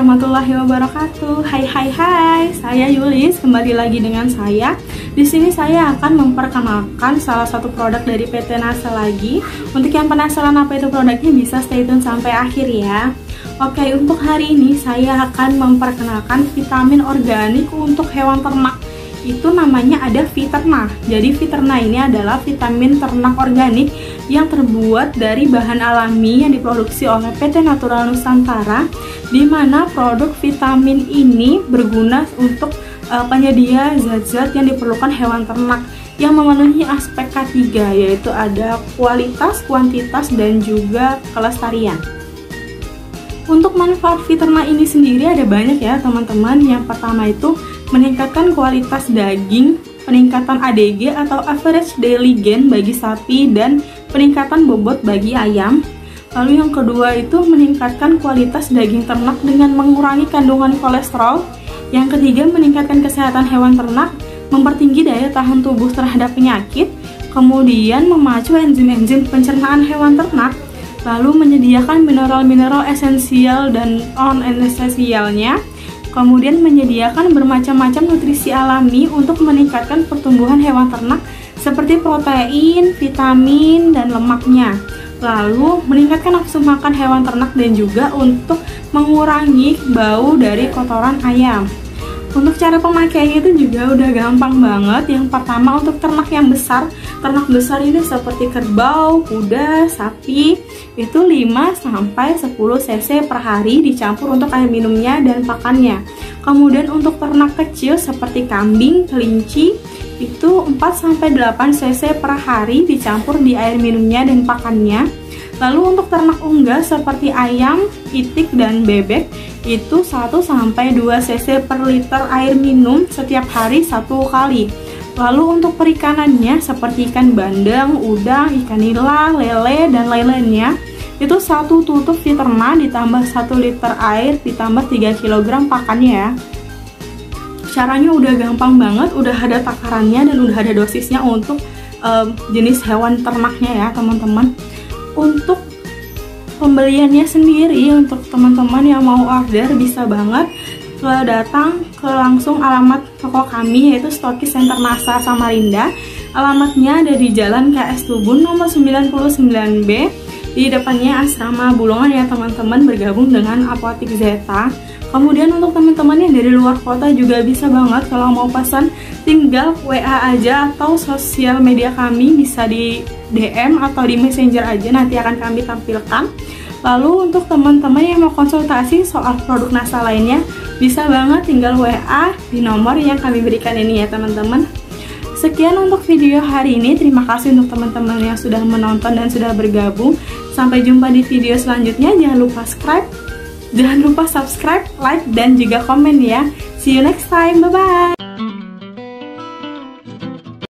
warahmatullahi wabarakatuh. Hai, saya Yulis, kembali lagi dengan saya. Di sini saya akan memperkenalkan salah satu produk dari PT NASA lagi. Untuk yang penasaran apa itu produknya, bisa stay tune sampai akhir ya. Oke, untuk hari ini saya akan memperkenalkan vitamin organik untuk hewan ternak. Itu namanya ada Viterna. Jadi Viterna ini adalah vitamin ternak organik yang terbuat dari bahan alami yang diproduksi oleh PT Natural Nusantara, di mana produk vitamin ini berguna untuk penyedia zat-zat yang diperlukan hewan ternak yang memenuhi aspek K3, yaitu ada kualitas, kuantitas, dan juga kelestarian. Untuk manfaat Viterna ini sendiri ada banyak ya teman-teman. Yang pertama itu meningkatkan kualitas daging, peningkatan ADG atau average daily gain bagi sapi, dan peningkatan bobot bagi ayam. Lalu yang kedua itu meningkatkan kualitas daging ternak dengan mengurangi kandungan kolesterol. Yang ketiga meningkatkan kesehatan hewan ternak, mempertinggi daya tahan tubuh terhadap penyakit, kemudian memacu enzim-enzim pencernaan hewan ternak, lalu menyediakan mineral-mineral esensial dan non-esensialnya, kemudian menyediakan bermacam-macam nutrisi alami untuk meningkatkan pertumbuhan hewan ternak seperti protein, vitamin, dan lemaknya. Lalu meningkatkan nafsu makan hewan ternak dan juga untuk mengurangi bau dari kotoran ayam. Untuk cara pemakaiannya itu juga udah gampang banget. Yang pertama untuk ternak yang besar. Ternak besar ini seperti kerbau, kuda, sapi, itu 5-10 cc per hari dicampur untuk air minumnya dan pakannya. Kemudian untuk ternak kecil seperti kambing, kelinci, itu 4-8 cc per hari dicampur di air minumnya dan pakannya. Lalu untuk ternak unggas seperti ayam, itik, dan bebek, itu 1-2 cc per liter air minum setiap hari 1 kali. Lalu untuk perikanannya seperti ikan bandeng, udang, ikan nila, lele, dan lain-lainnya, itu 1 tutup Viterna ditambah 1 liter air ditambah 3 kg pakannya ya. Caranya udah gampang banget, udah ada takarannya dan udah ada dosisnya untuk jenis hewan ternaknya ya teman-teman. Untuk pembeliannya sendiri, untuk teman-teman yang mau order bisa banget datang ke langsung alamat toko kami, yaitu Stokis Center NASA Samarinda. Alamatnya ada di Jalan KS Tubun nomor 99B, di depannya Asrama Bulungan ya teman-teman, bergabung dengan Apotik Zeta. Kemudian untuk teman-teman yang dari luar kota juga bisa banget, kalau mau pesan tinggal WA aja atau sosial media kami, bisa di DM atau di Messenger aja, nanti akan kami tampilkan. Lalu untuk teman-teman yang mau konsultasi soal produk NASA lainnya, bisa banget tinggal WA di nomor yang kami berikan ini ya teman-teman. Sekian untuk video hari ini. Terima kasih untuk teman-teman yang sudah menonton dan sudah bergabung. Sampai jumpa di video selanjutnya. Jangan lupa subscribe, like, dan juga komen ya. See you next time. Bye-bye.